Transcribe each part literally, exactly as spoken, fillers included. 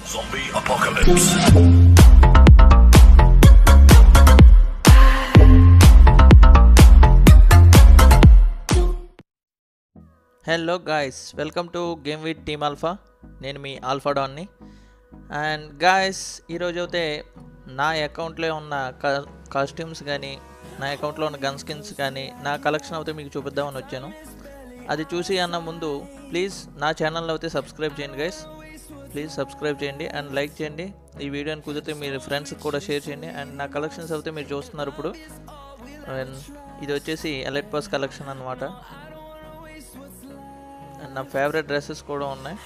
Zombie apocalypse. Hello guys, welcome to game with team alpha. నేను మీ alpha డాన్ని. And guys, ఈరోజు అయితే నా అకౌంట్లో ఉన్న కాస్ట్యూమ్స్ కానీ, నా అకౌంట్లో ఉన్న గన్ స్కిన్స్ కానీ, నా కలెక్షన్ అయితే మీకు చూపిద్దామని వచ్చాను. అది చూసి అన్న ముందు ప్లీజ్ నా ఛానల్ అయితే సబ్స్క్రైబ్ చేయండి గైస్. ప్లీజ్ సబ్స్క్రైబ్ చేయండి అండ్ లైక్ చేయండి. ఈ వీడియోని కుదిరితే మీరు ఫ్రెండ్స్కి కూడా షేర్ చేయండి. అండ్ నా కలెక్షన్స్ అయితే మీరు చూస్తున్నారు ఇప్పుడు. అండ్ ఇది వచ్చేసి ఎలైట్ పాస్ కలెక్షన్ అనమాట. అండ్ నా ఫేవరెట్ డ్రెస్సెస్ కూడా ఉన్నాయి.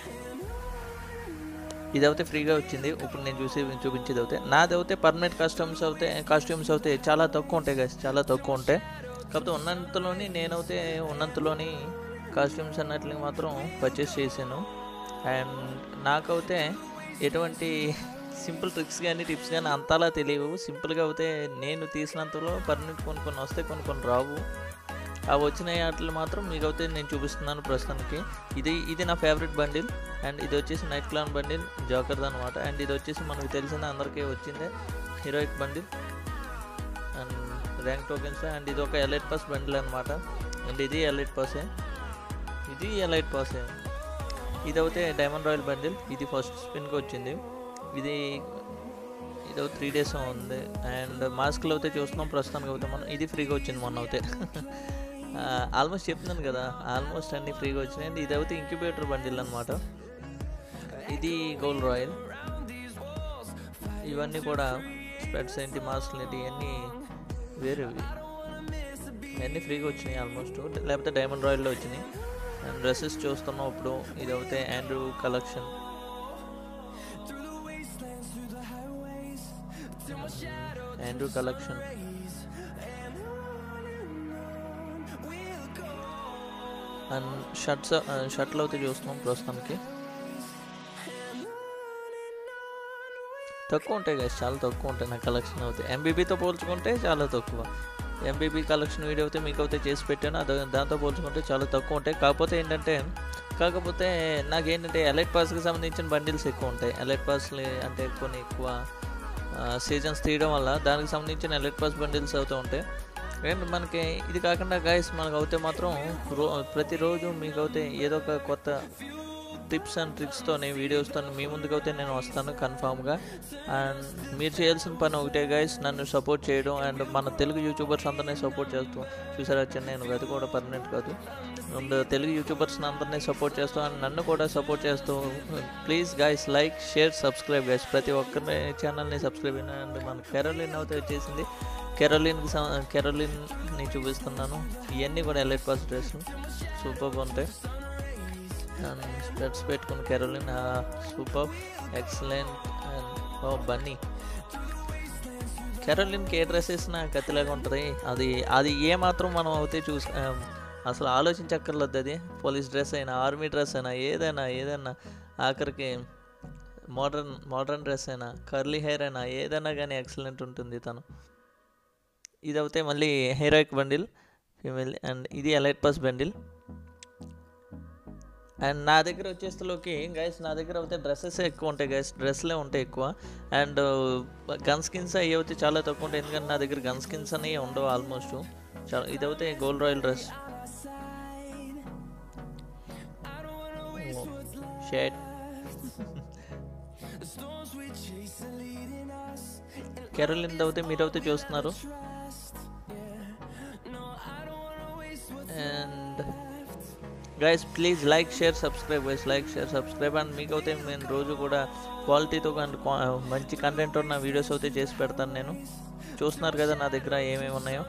ఇది అయితే ఫ్రీగా వచ్చింది. ఇప్పుడు నేను చూసి చూపించేది అవుతే నాది అయితే పర్మనెంట్ కస్టమ్స్ అవుతే కాస్ట్యూమ్స్ అయితే చాలా తక్కువ ఉంటాయి గైస్, చాలా తక్కువ ఉంటాయి. కాకపోతే ఉన్నంతలోని నేనైతే ఉన్నంతలోని కాస్ట్యూమ్స్ అన్నట్లు మాత్రం పర్చేస్ చేశాను. అండ్ నాకైతే ఎటువంటి సింపుల్ ట్రిక్స్ కానీ టిప్స్ కానీ అంతలా తెలియవు. సింపుల్గా అయితే నేను తీసినంతలో పర్మనెంట్ కొన్ని కొన్ని వస్తాయి, కొన్ని కొన్ని రావు. అవి వచ్చిన వాటిని మాత్రం మీకు అయితే నేను చూపిస్తున్నాను ప్రస్తుతానికి. ఇది ఇది నా ఫేవరెట్ బండిల్. అండ్ ఇది వచ్చేసి నైట్ క్లాన్ బండిల్ జోకర్ది అనమాట. అండ్ ఇది వచ్చేసి మనకు తెలిసిందే, అందరికీ వచ్చిందే heroic bundle and rank tokens. And ఇది ఒక ఎలైట్ పాస్ బండిల్ అనమాట. అండ్ ఇది ఎలైట్ పాసే, ఇది ఎలైట్ పాసే. ఇది అయితే డైమండ్ రాయల్ బండిల్. ఇది ఫస్ట్ స్పిన్కి వచ్చింది. ఇది ఇది త్రీ డేస్ ఉంది. అండ్ మాస్క్లో అయితే చూస్తున్నాం ప్రస్తుతానికి అయితే మనం. ఇది ఫ్రీగా వచ్చింది మొన్న అయితే. ఆల్మోస్ట్ చెప్తున్నాను కదా, ఆల్మోస్ట్ అన్నీ ఫ్రీగా వచ్చినాయి. అండ్ ఇది అయితే ఇంక్యుబేటర్ బండిల్ అనమాట. ఇది గోల్డ్ రాయల్. ఇవన్నీ కూడా స్పెట్స్ ఏంటి, మాస్క్లు ఏంటి, ఇవన్నీ వేరేవి. ఇవన్నీ ఫ్రీగా వచ్చినాయి ఆల్మోస్ట్, లేకపోతే డైమండ్ రాయల్లో వచ్చినాయి. అండ్ డ్రెస్సెస్ చూస్తున్నాం ఇప్పుడు. ఇది అయితే Andrew collection. Andrew collection and shirts షర్ట్లు అయితే చూస్తున్నాం ప్రస్తుతానికి. తక్కువ ఉంటాయి కదా, చాలా తక్కువ ఉంటాయి నా కలెక్షన్ అయితే. ఎంబీబీతో పోల్చుకుంటే చాలా తక్కువ. ఎంబీబీ కలెక్షన్ వీడియో అయితే మీకు అయితే చేసి పెట్టాను. అది దాంతో పోల్చుకుంటే చాలా తక్కువ ఉంటాయి. కాకపోతే ఏంటంటే కాకపోతే నాకేంటంటే ఎలైట్ పాస్కి సంబంధించిన బండిల్స్ ఎక్కువ ఉంటాయి. ఎలైట్ పాస్లు అంటే కొన్ని ఎక్కువ సీజన్స్ తీయడం వల్ల దానికి సంబంధించిన ఎలైట్ పాస్ బండిల్స్ అవుతూ ఉంటాయి. అండ్ మనకి ఇది కాకుండా గైస్ మనకు అయితే మాత్రం రో ప్రతిరోజు మీకు అయితే ఏదో ఒక కొత్త టిప్స్ అండ్ ట్రిక్స్తో వీడియోస్తో మీ ముందుకు అయితే నేను వస్తాను కన్ఫామ్గా. అండ్ మీరు చేయాల్సిన పని ఒకటే గైస్, నన్ను సపోర్ట్ చేయడం. అండ్ మన తెలుగు యూట్యూబర్స్ అందరినీ సపోర్ట్ చేస్తూ చూసారా, నేను అది కూడా పర్మనెంట్ కాదు. అండ్ తెలుగు యూట్యూబర్స్ అందరినీ సపోర్ట్ చేస్తూ అండ్ నన్ను కూడా సపోర్ట్ చేస్తూ please guys like share subscribe guys. ప్రతి ఒక్కరి ఛానల్ని సబ్స్క్రైబ్ అయినా. అండ్ మన కెరోలిన్ అయితే వచ్చేసింది. కెరోలిన్కి కెరోలిన్ని చూపిస్తున్నాను. ఇవన్నీ కూడా ఎలైట్ పాస్ డ్రెస్ సూపర్గా ఉంటాయి. అండ్ స్పెట్స్ పెట్టుకుని కెరోలిన్ సూపర్ ఎక్సలెంట్. అండ్ ఓ బన్నీ, కెరోలిన్కి ఏ డ్రెస్ వేసినా కత్తిలాగా ఉంటుంది. అది అది ఏ మాత్రం మనం అయితే చూసి అసలు ఆలోచించక్కర్లేదు. అది పోలీస్ డ్రెస్ అయినా, ఆర్మీ డ్రెస్ అయినా, ఏదైనా ఏదైనా ఆఖరికి మోడర్న్ మోడర్న్ డ్రెస్ అయినా, కర్లీ హెయిర్ అయినా, ఏదైనా కానీ ఎక్సలెంట్ ఉంటుంది తను. ఇది అయితే మళ్ళీ హీరోయిక్ బండిల్ ఫీమేల్. అండ్ ఇది ఎలైట్ పాస్ బండిల్. అండ్ నా దగ్గర వచ్చేస్తలోకి గైస్ నా దగ్గర అయితే డ్రెస్సెస్ ఎక్కువ ఉంటాయి గైస్, డ్రెస్లే ఉంటాయి ఎక్కువ. అండ్ గన్ స్కిన్స్ అవి అయితే చాలా తక్కువ ఉంటాయి, ఎందుకంటే నా దగ్గర గన్ స్కిన్స్ అనేవి ఉండవు ఆల్మోస్ట్. చాలా ఇది అయితే gold royal dress shirt. Caroline అయితే మీరు అయితే చూస్తున్నారు. And guys please like share subscribe guys, like share subscribe. And మీకు అయితే నేను రోజు కూడా క్వాలిటీతో అండ్ మంచి కంటెంట్ ఉన్న వీడియోస్ అయితే చేసి పెడతాను. నేను చూస్తున్నారు కదా నా దగ్గర ఏమేమి ఉన్నాయో.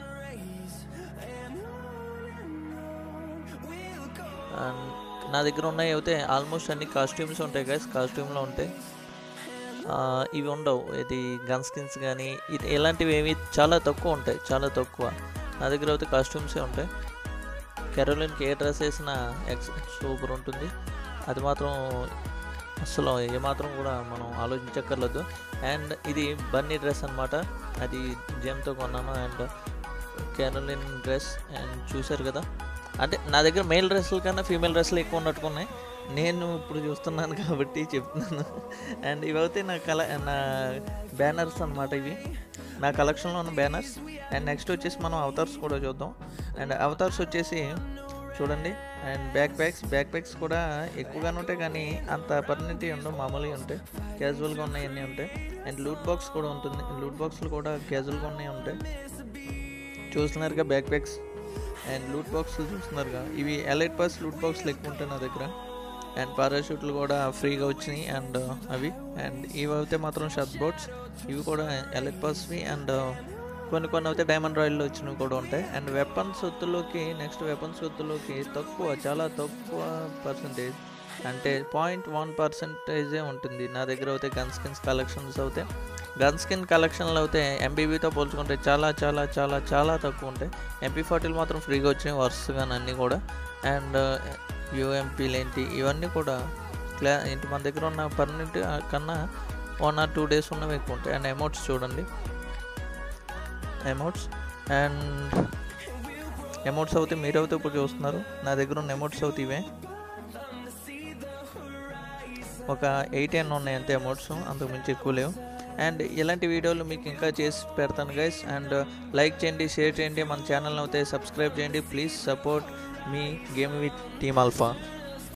అండ్ నా దగ్గర ఉన్నాయి అయితే ఆల్మోస్ట్ అన్ని కాస్ట్యూమ్స్ ఉంటాయి గైస్, కాస్ట్యూమ్లో ఉంటాయి. ఇవి ఉండవు, ఇది గన్ స్కిన్స్ కానీ ఇది ఇలాంటివి ఏవి చాలా తక్కువ ఉంటాయి, చాలా తక్కువ. నా దగ్గర అయితే కాస్ట్యూమ్సే ఉంటాయి. కెరోలిన్కి ఏ డ్రెస్ వేసినా ఎక్స్ సూపర్ ఉంటుంది. అది మాత్రం అసలు ఏమాత్రం కూడా మనం ఆలోచించక్కర్లేదు. అండ్ ఇది బన్నీ డ్రెస్ అనమాట, అది జెమ్తో కొన్నాను. అండ్ కెరోలిన్ డ్రెస్ అండ్ చూసారు కదా, అంటే నా దగ్గర మేల్ డ్రెస్సుల కన్నా ఫీమేల్ డ్రెస్సులు ఎక్కువ ఉన్నట్టుకున్నాయి. నేను ఇప్పుడు చూస్తున్నాను కాబట్టి చెప్తున్నాను. అండ్ ఇవైతే నా కల నా బ్యానర్స్ అనమాట. ఇవి నా కలెక్షన్లో ఉన్న బ్యానర్స్. అండ్ నెక్స్ట్ వచ్చేసి మనం అవతార్స్ కూడా చూద్దాం. అండ్ అవతార్స్ వచ్చేసి చూడండి. And backpacks backpacks కూడా ఎక్కువగానే ఉంటాయి, కానీ అంత పర్మనెంట్ ఉండవు, మామూలుగా ఉంటాయి, క్యాజువల్గా ఉన్నాయి అన్నీ ఉంటాయి. అండ్ లూట్ బాక్స్ కూడా ఉంటుంది. లూట్ బాక్స్లు కూడా క్యాజువల్గా ఉన్నాయి ఉంటాయి. చూస్తున్నారుగా బ్యాక్ ప్యాక్స్ అండ్ లూట్ బాక్స్లు చూస్తున్నారుగా. ఇవి ఎలైట్ పాస్ లూట్ బాక్స్లు ఎక్కువ ఉంటాయి నా దగ్గర. అండ్ పారాషూట్లు కూడా ఫ్రీగా వచ్చినాయి. అండ్ అవి అండ్ ఇవి అయితే మాత్రం షర్ట్ బోట్స్, ఇవి కూడా ఎలైట్ పాస్వి. అండ్ కొన్ని కొన్ని అయితే డైమండ్ రాయల్లో వచ్చినవి కూడా ఉంటాయి. అండ్ వెపన్స్ ఒత్తులోకి నెక్స్ట్ వెపన్స్ ఒత్తులోకి తక్కువ, చాలా తక్కువ పర్సంటేజ్, అంటే పాయింట్ వన్ పర్సెంటేజే ఉంటుంది నా దగ్గర అయితే గన్ స్కిన్స్ కలెక్షన్స్ అవుతాయి. గన్ స్కిన్ కలెక్షన్లు అయితే ఎంపీబీతో పోల్చుకుంటే చాలా చాలా చాలా చాలా తక్కువ ఉంటాయి. ఎంపీ ఫార్టీలు మాత్రం ఫ్రీగా వచ్చినాయి వరుసగా అన్నీ కూడా. అండ్ యూఎంపీలు ఏంటి ఇవన్నీ కూడా క్లా ఏంటి మన దగ్గర ఉన్న పర్మనెంట్ కన్నా వన్ ఆర్ టూ డేస్ ఉన్నవి ఎక్కువ ఉంటాయి. అండ్ అమౌంట్స్ చూడండి, అమౌంట్స్ అండ్ అమౌంట్స్ అవుతాయి మీరు అయితే ఇప్పుడు చూస్తున్నారు. నా దగ్గర ఉన్న అమౌంట్స్ అవుతాయి ఇవే, ఒక ఎయిట్ ఎన్ ఉన్నాయి అంతే అమౌంట్స్, అంతకు మించి ఎక్కువ లేవు. అండ్ ఇలాంటి వీడియోలు మీకు ఇంకా చేసి పెడతాను గైస్. అండ్ లైక్ చేయండి, షేర్ చేయండి, మన ఛానల్ని అయితే సబ్స్క్రైబ్ చేయండి. ప్లీజ్ సపోర్ట్ మీ గేమ్ విత్ టీమ్ ఆల్ఫా.